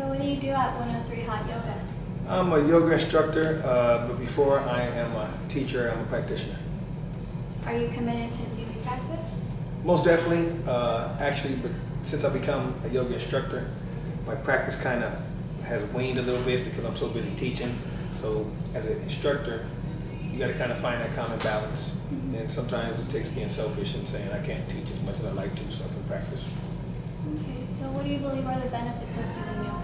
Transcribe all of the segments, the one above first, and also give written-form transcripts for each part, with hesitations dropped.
So what do you do at 103 Hot Yoga? I'm a yoga instructor, but before I am a teacher, I'm a practitioner. Are you committed to daily practice? Most definitely. Actually, but since I become a yoga instructor, my practice kind of has waned a little bit because I'm so busy teaching. So as an instructor, you got to kind of find that common balance. And sometimes it takes being selfish and saying I can't teach as much as I like to so I can practice. Okay, so what do you believe are the benefits of doing yoga?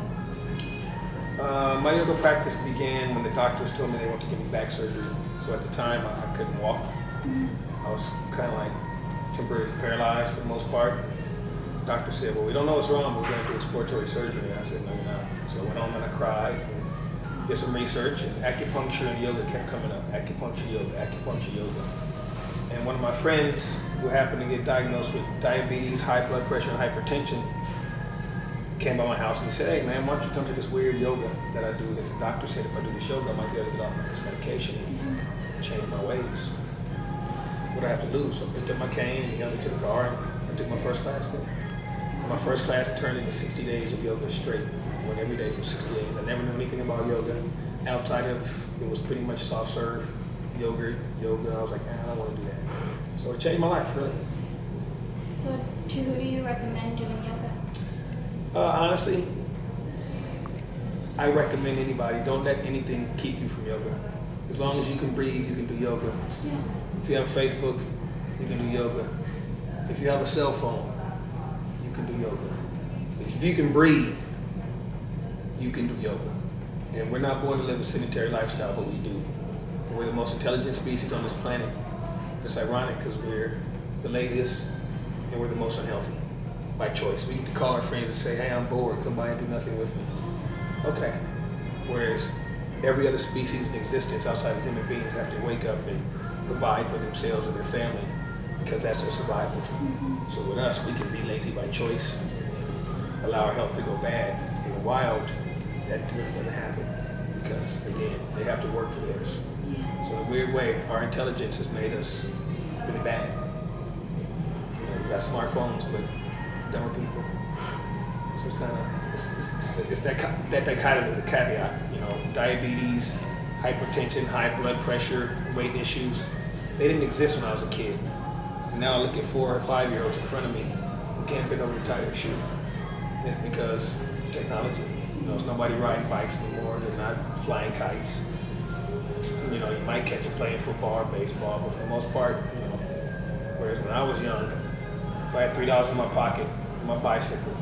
My yoga practice began when the doctors told me they wanted to give me back surgery. So at the time, I couldn't walk. I was kind of like temporarily paralyzed for the most part. The doctor said, well, we don't know what's wrong, but we're going to do exploratory surgery. And I said, no, you're not. So I went home and I cried and did some research, and acupuncture and yoga kept coming up. Acupuncture, yoga. And one of my friends who happened to get diagnosed with diabetes, high blood pressure, and hypertension came by my house and he said, hey man, why don't you come to this weird yoga that I do that the doctor said if I do this yoga, I might be able to get off this medication and change my ways. What do I have to lose? So I picked up my cane and he held me to the car and I took my first class there. My first class turned into 60 days of yoga straight. I went every day for 60 days. I never knew anything about yoga. Outside of, it was pretty much soft serve, yoga. I was like, I don't want to do that. So it changed my life, really. So to who do you recommend doing yoga? Honestly, I recommend anybody. Don't let anything keep you from yoga. As long as you can breathe, you can do yoga. Yeah. If you have Facebook, you can do yoga. If you have a cell phone, you can do yoga. If you can breathe, you can do yoga. And we're not born to live a sedentary lifestyle, but we do. We're the most intelligent species on this planet. It's ironic because we're the laziest and we're the most unhealthy by choice. We get to call our friends and say, hey, I'm bored, come by and do nothing with me. Okay. Whereas every other species in existence outside of human beings have to wake up and provide for themselves or their family because that's their survival. So with us, we can be lazy by choice, allow our health to go bad. In the wild, that really doesn't happen because, again, they have to work for theirs. So in a weird way, our intelligence has made us really bad. You know, we got smartphones, but dumber people. So it's kind of, it's that dichotomy, the caveat, you know, diabetes, hypertension, high blood pressure, weight issues. They didn't exist when I was a kid. And now I look at 4- or 5-year-olds in front of me who can't bend over to tie their shoe. And it's because technology. You know, there's nobody riding bikes anymore. They're not flying kites. You know, you might catch them playing football or baseball, but for the most part, you know, whereas when I was young, if I had $3 in my pocket, my bicycle,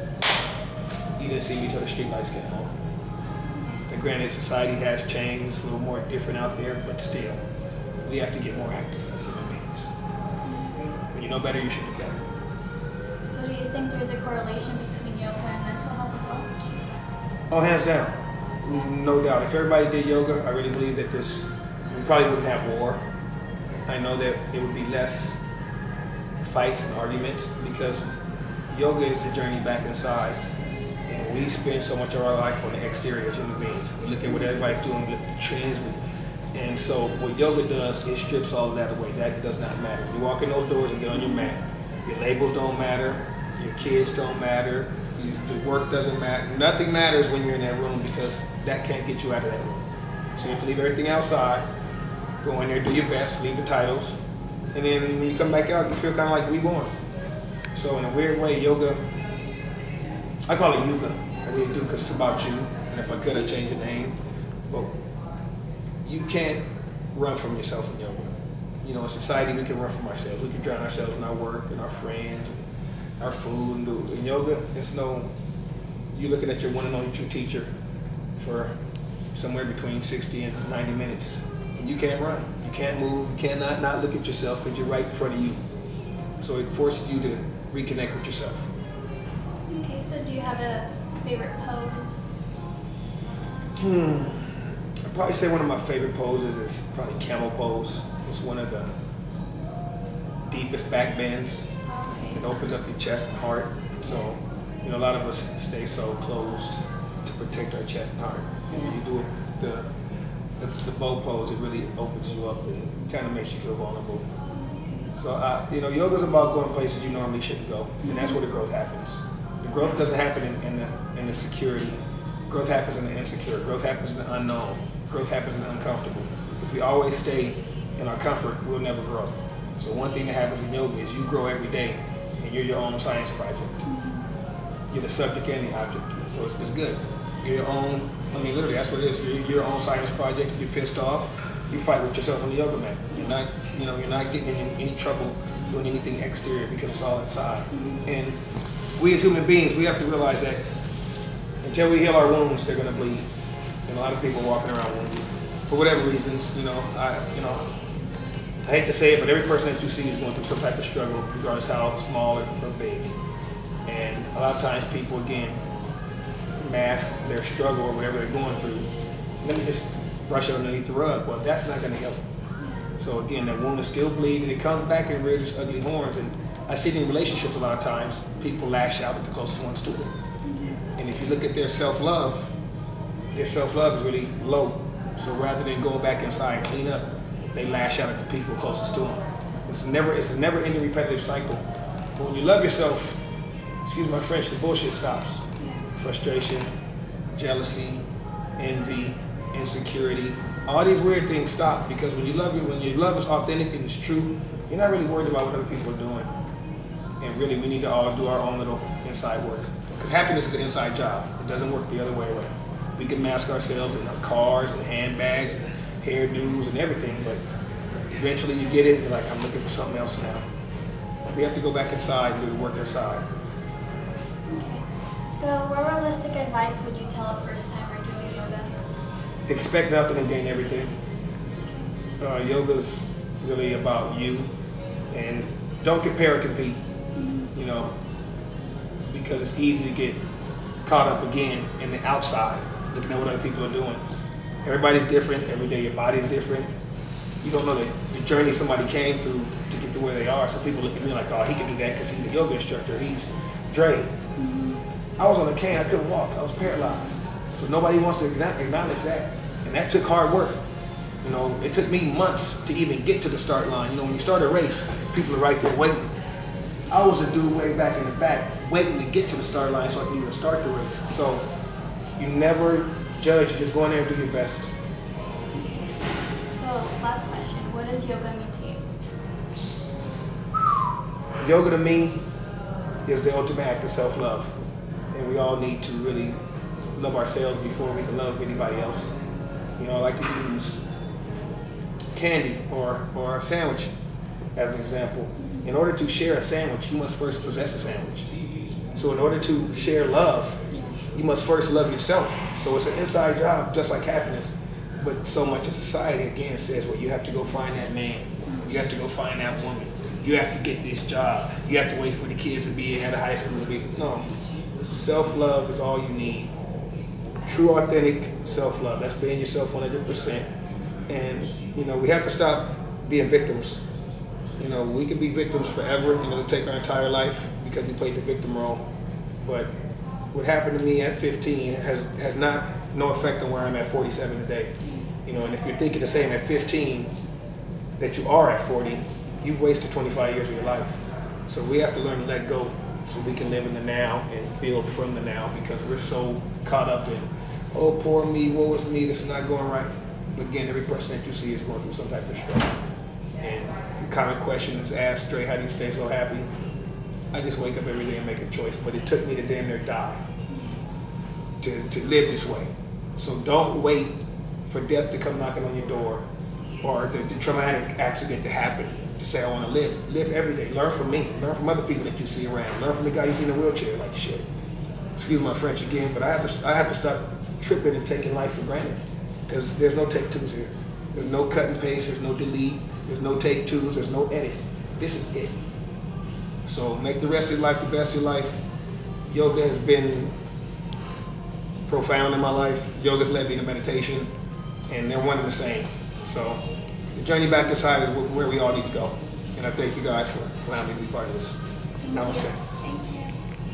you didn't see me till the street lights came on. The granted, society has changed, it's a little more different out there, but still, we have to get more active as human beings. When you know better, you should do better. So do you think there's a correlation between yoga and mental health as well? Oh, hands down. No doubt. If everybody did yoga, I really believe that we probably wouldn't have war. I know that it would be less fights and arguments because yoga is the journey back inside. And we spend so much of our life on the exterior as human beings. We look at what everybody's doing, we look at the trends. And so what yoga does, it strips all of that away. That does not matter. You walk in those doors and get on your mat. Your labels don't matter. Your kids don't matter. The work doesn't matter. Nothing matters when you're in that room because that can't get you out of that room. So you have to leave everything outside, go in there, do your best, leave the titles, and then when you come back out, you feel kind of like reborn. So in a weird way, yoga, I call it yoga. I really do because it's about you. And if I could, I'd change the name. But you can't run from yourself in yoga. You know, in society, we can run from ourselves. We can drown ourselves in our work and our friends, and our food. And in yoga, it's no, you're looking at your one and only true teacher for somewhere between 60 and 90 minutes. And you can't run. You can't move. You cannot not look at yourself because you're right in front of you. So it forces you to reconnect with yourself. Okay, so do you have a favorite pose? I'd probably say one of my favorite poses is probably camel pose. It's one of the deepest back bends. Okay. It opens up your chest and heart. So, you know, a lot of us stay so closed to protect our chest and heart. And when you do the bow pose, it really opens you up and kind of makes you feel vulnerable. So, you know, yoga's about going places you normally shouldn't go, and that's where the growth happens. The growth doesn't happen in the security Growth happens in the insecure. Growth happens in the unknown. Growth happens in the uncomfortable. If we always stay in our comfort, we'll never grow. So one thing that happens in yoga is you grow every day, and you're your own science project. You're the subject and the object. So it's good. You're your own, I mean, literally, that's what it is. You're your own science project. If you're pissed off, you fight with yourself on the yoga mat. You're not, you're not getting in any trouble doing anything exterior because it's all inside. And we as human beings, we have to realize that until we heal our wounds, they're going to bleed. And a lot of people are walking around wounded for whatever reasons. I hate to say it, but every person that you see is going through some type of struggle, regardless how small or big. And a lot of times people, again, mask their struggle or whatever they're going through. Let me just brush it underneath the rug. Well, that's not going to help. So again, that wound is still bleeding. It comes back and rears its ugly horns. And I see it in relationships a lot of times. People lash out at the closest ones to them. And if you look at their self-love is really low. So rather than going back inside and clean up, they lash out at the people closest to them. It's a never-ending repetitive cycle. But when you love yourself, excuse my French, the bullshit stops. Frustration, jealousy, envy, insecurity, all these weird things stop, because when your love is authentic and it's true, you're not really worried about what other people are doing. And really, we need to all do our own little inside work. Because happiness is an inside job. It doesn't work the other way around. We can mask ourselves in our cars and handbags and hairdos and everything, but eventually you get it and you're like, I'm looking for something else now. We have to go back inside and do the work inside. So what realistic advice would you tell a first-timer doing yoga? Expect nothing and gain everything. Yoga's really about you, and don't compare or compete, because it's easy to get caught up again in the outside, looking at what other people are doing. Everybody's different. Every day your body's different. You don't know the journey somebody came through to get to where they are. So people look at me like, oh, he can do that because he's a yoga instructor. He's Dre. I was on a cane. I couldn't walk. I was paralyzed. So nobody wants to acknowledge that. And that took hard work. It took me months to even get to the start line. When you start a race, people are right there waiting. I was a dude way back in the back waiting to get to the start line so I could even start the race. So you never judge, you just go in there and do your best. So last question, what does yoga mean to you? Yoga to me is the ultimate act of self-love. And we all need to really love ourselves before we can love anybody else. I like to use candy or a sandwich as an example. In order to share a sandwich, you must first possess a sandwich. So in order to share love, you must first love yourself. So it's an inside job, just like happiness. But so much of society, again, says, well, you have to go find that man. You have to go find that woman. You have to get this job. You have to wait for the kids to be out of high school. No, self-love is all you need. True, authentic self-love. That's being yourself 100%. And, we have to stop being victims. We can be victims forever, to take our entire life because we played the victim role. But what happened to me at 15 has no effect on where I'm at 47 today. And if you're thinking the same at 15 that you are at 40, you've wasted 25 years of your life. So we have to learn to let go so we can live in the now and build from the now, because we're so caught up in, oh, poor me, woe is me, this is not going right. Again, every person that you see is going through some type of struggle. And the common question is asked, Dre, how do you stay so happy? I just wake up every day and make a choice, but it took me to damn near die to live this way. So don't wait for death to come knocking on your door or the traumatic accident to happen to say, I want to live. Live every day. Learn from me. Learn from other people that you see around. Learn from the guy you see in a wheelchair. Like, shit. Excuse my French again, but I have to stop tripping and taking life for granted, because there's no take twos here. There's no cut and paste. There's no delete. There's no take twos. There's no edit. This is it. So make the rest of your life the best of your life. Yoga has been profound in my life. Yoga's led me to meditation, and they're one and the same. So the journey back inside is where we all need to go. And I thank you guys for allowing me to be part of this. Namaste.